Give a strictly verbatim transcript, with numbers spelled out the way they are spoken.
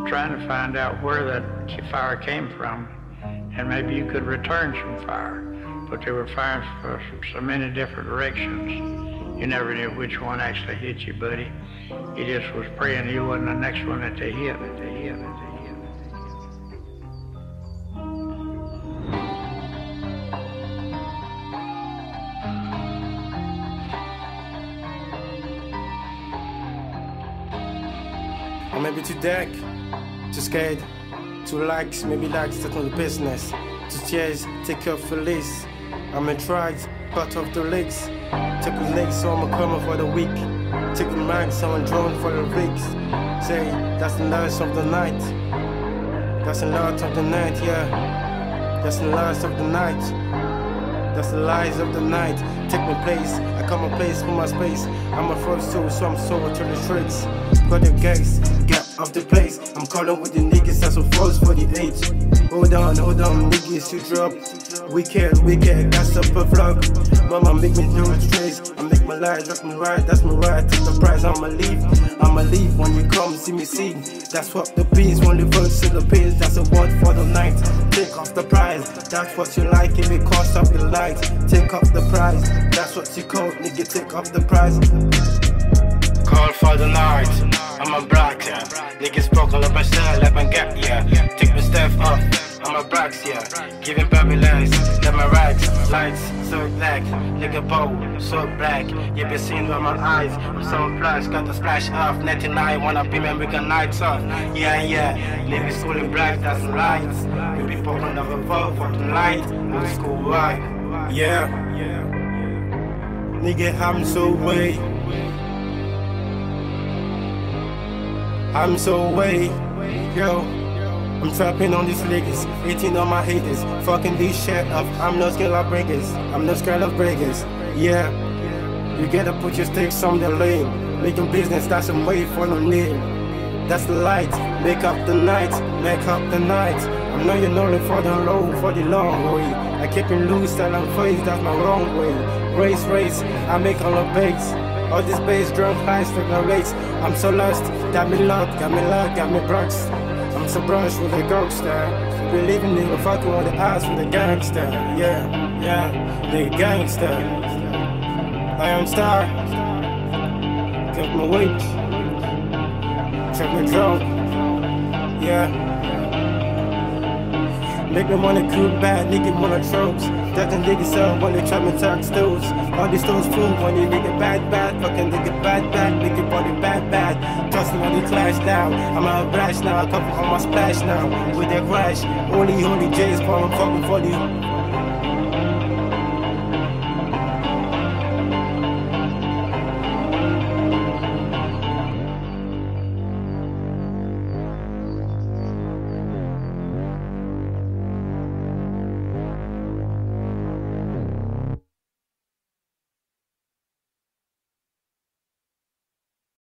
trying to find out where that fire came from, and maybe you could return some fire. But they were firing for so many different directions. You never knew which one actually hit you, buddy. You just was praying you wasn't the next one that they hit. That they hit. That they hit. Or maybe too dark, too scared, too likes, maybe likes that's not the business. Too chairs, take off the list. I'm in tracks, cut off the legs. Took the legs, so I'm coming for the week. Take the mag, so I'm drawn for the rigs. Say, that's the last of the night. That's the last of the night, yeah. That's the last of the night. That's the lies of the night. Take my place, I come a place for my space. I'm a first soul, so I'm sober to the tricks. Got the gates, get off the place. I'm calling with the niggas, that's what falls for the age. Hold on, hold on, niggas, you drop. Wicked, wicked, that's up a vlog. Mama make me do it straight. I make my life, that's my right, that's my right. Take the prize, I'ma leave, I'ma leave when you come see me sing. That's what the beats, when the verse to the page, that's a word for the night. Take off the prize, that's what you like, if it costs up the light. Take off the prize, that's what you call, nigga, take off the prize. Call for the night, I'm a black, yeah. Niggas spoken up my style, let me get, yeah. Take my stuff off, I'm a brax, yeah. Giving baby legs, let my rags, lights, so black. Nigga bow, so black. You be seeing with my eyes, I'm so flash, got the splash off. ninety-nine, wanna be man, we got nights off. Yeah, yeah, niggas schooling black, that's the lights. We be poking up a vote for the light, old school white. Yeah, nigga, I'm so way. I'm so way, yo. I'm trapping on these niggas, eighteen on my haters, fucking this shit up. I'm no scared of breakers, I'm no scared of breakers. Yeah, you gotta put your sticks on the lane. Making business, that's a way for the name. That's the light, make up the night, make up the night. I know you're knowing for the low, for the long way. I keep it loose, and I'm face, that's my wrong way. Race, race, I make all the bakes. All this bass, drum, high, stick no rates. I'm so lost, got me locked, got me locked, got me brushed. I'm so brushed with a gangster. Believing in the fucking with the eyes with the gangster. Yeah, yeah, the gangster. Liyonstyle. Kept my weight. Check my drum. Yeah. Make me wanna cool bad, nigga wanna tropes. That the nigga sell when they try me talk stoves. All these stones full when you nigga bad bad. Fucking nigga bad bad, nigga body bad bad. Trust me when they clash down. I'm out of brash now, I cover on my splash now. With that crash, only only J's for I'm fucking for you.